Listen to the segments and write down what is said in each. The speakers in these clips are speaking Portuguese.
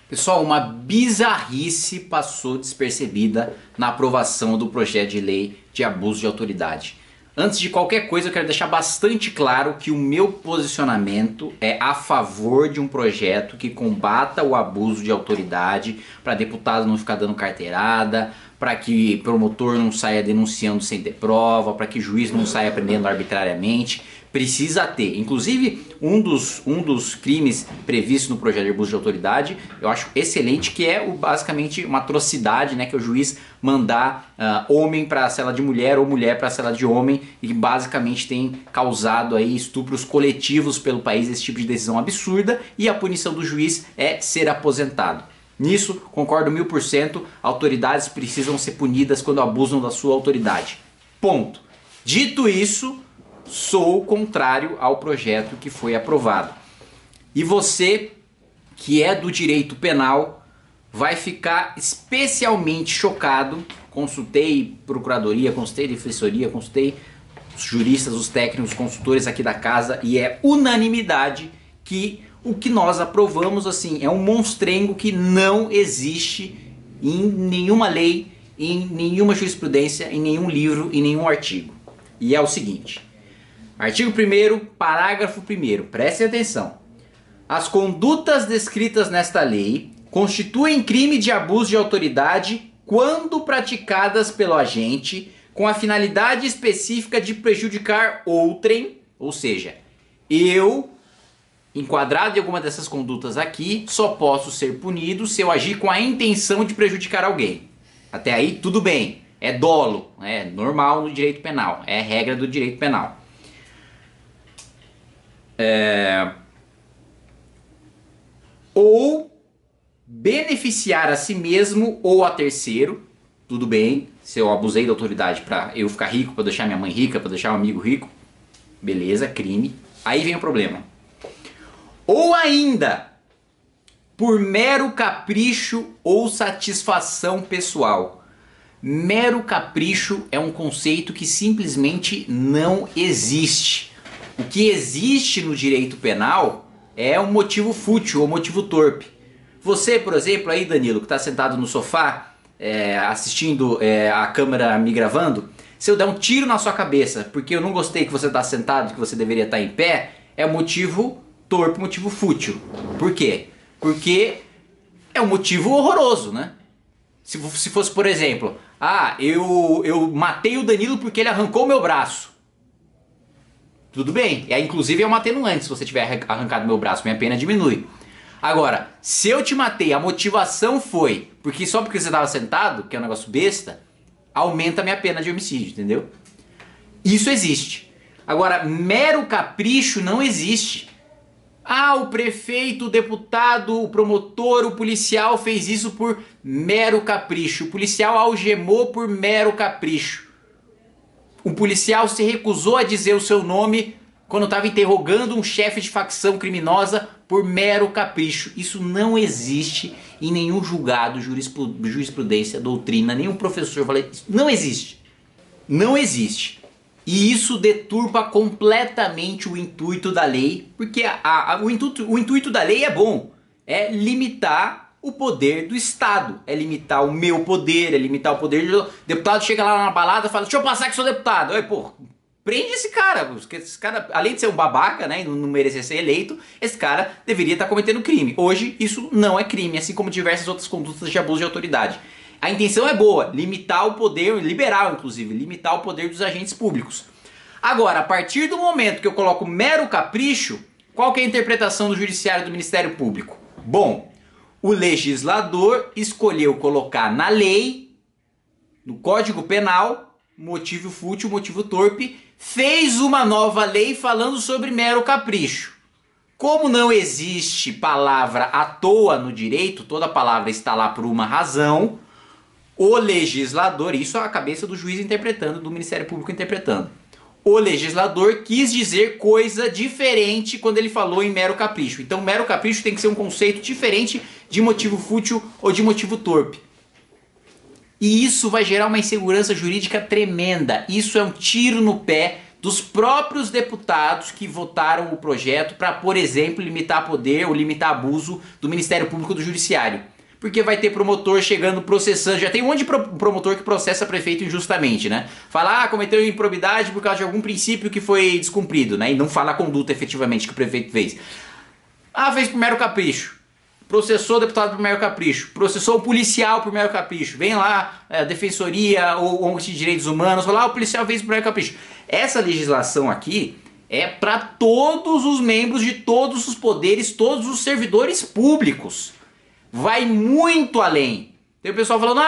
Pessoal, uma bizarrice passou despercebida na aprovação do projeto de lei de abuso de autoridade. Antes de qualquer coisa, eu quero deixar bastante claro que o meu posicionamento é a favor de um projeto que combata o abuso de autoridade, para deputado não ficar dando carteirada, para que promotor não saia denunciando sem ter prova, para que juiz não saia prendendo arbitrariamente. Precisa ter. Inclusive, um dos crimes previstos no projeto de abuso de autoridade, eu acho excelente, que é basicamente uma atrocidade, né, que é o juiz mandar homem para a cela de mulher ou mulher para a cela de homem, e que basicamente tem causado aí estupros coletivos pelo país, esse tipo de decisão absurda, e a punição do juiz é ser aposentado. Nisso, concordo 1000%, autoridades precisam ser punidas quando abusam da sua autoridade. Ponto. Dito isso, sou contrário ao projeto que foi aprovado. E você, que é do direito penal, vai ficar especialmente chocado. Consultei procuradoria, consultei defensoria, consultei os juristas, os técnicos, os consultores aqui da casa, e é unanimidade que o que nós aprovamos assim é um monstrengo que não existe em nenhuma lei, em nenhuma jurisprudência, em nenhum livro, em nenhum artigo. E é o seguinte: artigo 1º, parágrafo 1º, prestem atenção. As condutas descritas nesta lei constituem crime de abuso de autoridade quando praticadas pelo agente com a finalidade específica de prejudicar outrem, ou seja, eu, enquadrado em alguma dessas condutas aqui, só posso ser punido se eu agir com a intenção de prejudicar alguém. Até aí tudo bem, é dolo, é normal no direito penal, é regra do direito penal. Ou beneficiar a si mesmo ou a terceiro, tudo bem, se eu abusei da autoridade para eu ficar rico, para deixar minha mãe rica, para deixar um amigo rico, beleza, crime. Aí vem o problema. Ou ainda, por mero capricho ou satisfação pessoal. Mero capricho é um conceito que simplesmente não existe. O que existe no direito penal é um motivo fútil ou motivo torpe. Você, por exemplo, aí, Danilo, que está sentado no sofá assistindo a câmera me gravando, se eu der um tiro na sua cabeça porque eu não gostei que você está sentado, que você deveria estar em pé, é um motivo torpe, motivo fútil. Por quê? Porque é um motivo horroroso, né? Se fosse, por exemplo, eu matei o Danilo porque ele arrancou meu braço. Tudo bem, inclusive eu matei no antes, se você tiver arrancado meu braço, minha pena diminui. Agora, se eu te matei, a motivação foi só porque você estava sentado, que é um negócio besta, aumenta a minha pena de homicídio, entendeu? Isso existe. Agora, mero capricho não existe. O prefeito, o deputado, o promotor, o policial fez isso por mero capricho. O policial algemou por mero capricho. O policial se recusou a dizer o seu nome quando estava interrogando um chefe de facção criminosa por mero capricho. Isso não existe em nenhum julgado, jurisprudência, doutrina, nenhum professor fala isso. Não existe. Não existe. E isso deturpa completamente o intuito da lei, porque o intuito da lei é bom, é limitar o poder do Estado, é limitar o meu poder, é limitar o poder do deputado. Chega lá na balada e fala: deixa eu passar que sou deputado. Aí, pô, prende esse cara, porque esse cara, além de ser um babaca, né, e não merecer ser eleito, esse cara deveria estar cometendo crime. Hoje isso não é crime, assim como diversas outras condutas de abuso de autoridade. A intenção é boa, limitar o poder, liberal inclusive, limitar o poder dos agentes públicos. Agora, a partir do momento que eu coloco mero capricho, qual que é a interpretação do judiciário do Ministério Público? Bom, o legislador escolheu colocar na lei, no Código Penal, motivo fútil, motivo torpe, fez uma nova lei falando sobre mero capricho. Como não existe palavra à toa no direito, toda palavra está lá por uma razão, o legislador, isso é a cabeça do juiz interpretando, do Ministério Público interpretando, o legislador quis dizer coisa diferente quando ele falou em mero capricho. Então mero capricho tem que ser um conceito diferente de motivo fútil ou de motivo torpe. E isso vai gerar uma insegurança jurídica tremenda. Isso é um tiro no pé dos próprios deputados que votaram o projeto para, por exemplo, limitar poder ou limitar abuso do Ministério Público do Judiciário. Porque vai ter promotor chegando processando, já tem um monte de promotor que processa prefeito injustamente, né? Fala, cometeu improbidade por causa de algum princípio que foi descumprido, né? E não fala a conduta efetivamente que o prefeito fez. Fez por mero capricho. Processou o deputado por mero capricho. Processou o policial por mero capricho. Vem lá a defensoria ou ONG de direitos humanos, fala, o policial fez por mero capricho. Essa legislação aqui é para todos os membros de todos os poderes, todos os servidores públicos. Vai muito além. Tem o pessoal falando,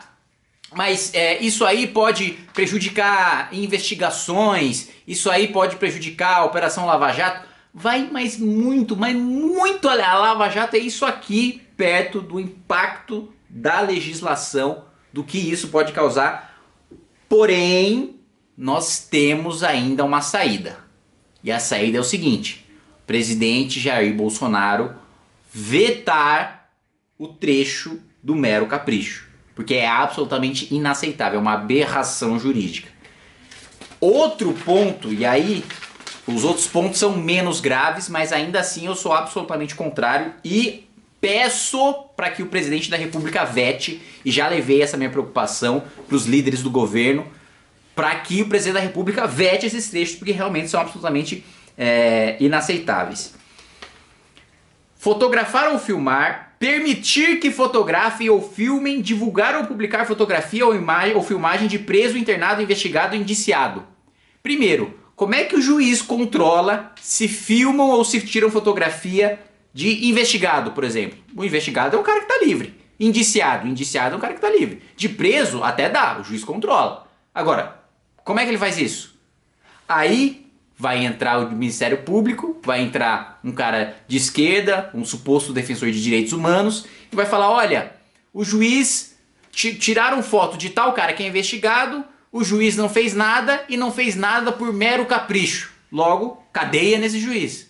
mas isso aí pode prejudicar investigações, isso aí pode prejudicar a Operação Lava Jato. Vai mas muito além. A Lava Jato é isso aqui, perto do impacto da legislação, do que isso pode causar. Porém, nós temos ainda uma saída. E a saída é o seguinte: o presidente Jair Bolsonaro vetar o trecho do mero capricho, porque é absolutamente inaceitável, é uma aberração jurídica. Outro ponto, e aí os outros pontos são menos graves, mas ainda assim eu sou absolutamente contrário e peço para que o presidente da República vete, e já levei essa minha preocupação para os líderes do governo, para que o presidente da República vete esses trechos, porque realmente são absolutamente inaceitáveis. Fotografar ou filmar, permitir que fotografem ou filmem, divulgar ou publicar fotografia ou filmagem de preso, internado, investigado ou indiciado. Primeiro, como é que o juiz controla se filmam ou se tiram fotografia de investigado, por exemplo? O investigado é um cara que está livre. Indiciado é um cara que está livre. De preso, até dá, o juiz controla. Agora, como é que ele faz isso? Aí vai entrar o Ministério Público, vai entrar um cara de esquerda, um suposto defensor de direitos humanos, e vai falar, olha, o juiz tiraram foto de tal cara que é investigado, o juiz não fez nada e não fez nada por mero capricho. Logo, cadeia nesse juiz.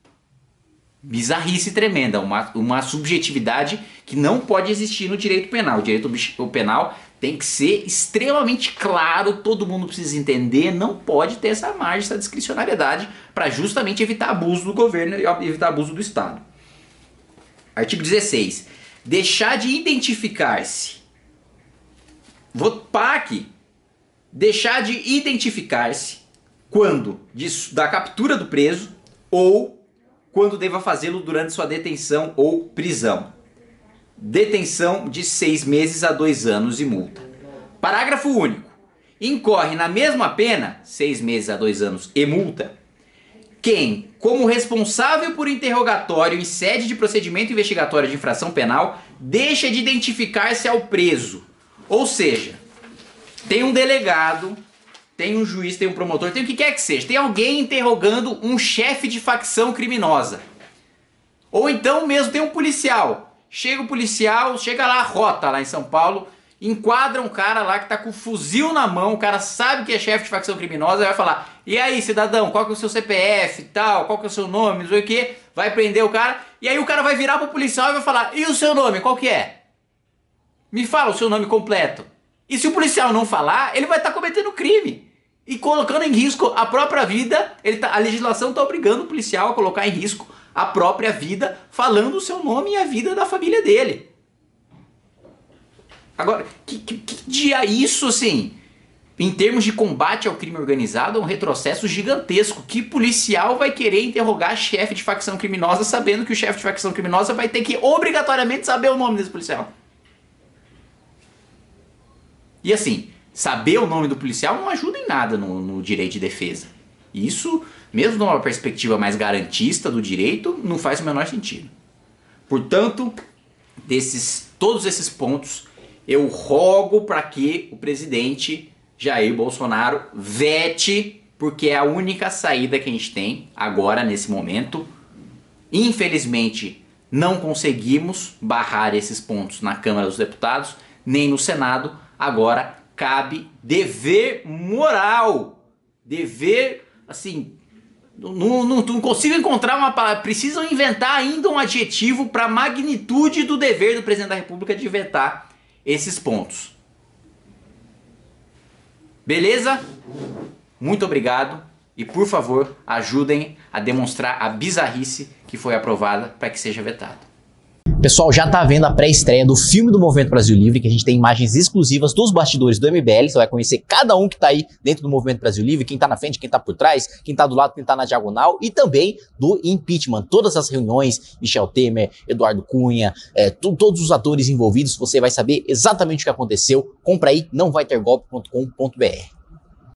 Bizarrice tremenda, uma subjetividade que não pode existir no direito penal. O direito penal tem que ser extremamente claro, todo mundo precisa entender, não pode ter essa margem, essa discricionariedade para justamente evitar abuso do governo e evitar abuso do Estado. Artigo 16. Deixar de identificar-se. Vou parar aqui. Deixar de identificar-se quando da captura do preso ou quando deva fazê-lo durante sua detenção ou prisão. Detenção de 6 meses a 2 anos e multa. Parágrafo único. Incorre na mesma pena, 6 meses a 2 anos e multa, quem, como responsável por interrogatório em sede de procedimento investigatório de infração penal, deixa de identificar-se ao preso. Ou seja, tem um delegado, tem um juiz, tem um promotor, tem o que quer que seja. Tem alguém interrogando um chefe de facção criminosa. Ou então mesmo tem um policial. Chega o policial, chega lá a rota lá em São Paulo, enquadra um cara lá que tá com o fuzil na mão, o cara sabe que é chefe de facção criminosa, vai falar, e aí cidadão, qual que é o seu CPF e tal, qual que é o seu nome, não sei o que, vai prender o cara, e aí o cara vai virar pro policial e vai falar, e o seu nome, qual que é? Me fala o seu nome completo. E se o policial não falar, ele vai estar cometendo crime e colocando em risco a própria vida. A legislação está obrigando o policial a colocar em risco a própria vida, falando o seu nome e a vida da família dele. Agora, que dia isso, assim, em termos de combate ao crime organizado, é um retrocesso gigantesco. Que policial vai querer interrogar chefe de facção criminosa sabendo que o chefe de facção criminosa vai ter que obrigatoriamente saber o nome desse policial? E assim, saber o nome do policial não ajuda em nada no direito de defesa. Isso, mesmo numa perspectiva mais garantista do direito, não faz o menor sentido. Portanto, todos esses pontos, eu rogo para que o presidente Jair Bolsonaro vete, porque é a única saída que a gente tem agora, nesse momento. Infelizmente, não conseguimos barrar esses pontos na Câmara dos Deputados, nem no Senado. Agora cabe dever moral. Dever, assim, não consigo encontrar uma palavra. Precisam inventar ainda um adjetivo para a magnitude do dever do presidente da República de vetar esses pontos. Beleza? Muito obrigado. E por favor, ajudem a demonstrar a bizarrice que foi aprovada para que seja vetado. Pessoal, já tá vendo a pré-estreia do filme do Movimento Brasil Livre, que a gente tem imagens exclusivas dos bastidores do MBL, você vai conhecer cada um que tá aí dentro do Movimento Brasil Livre, quem tá na frente, quem tá por trás, quem tá do lado, quem tá na diagonal, e também do impeachment, todas as reuniões, Michel Temer, Eduardo Cunha, todos os atores envolvidos, você vai saber exatamente o que aconteceu. Compra aí, nãovaitergolpe.com.br.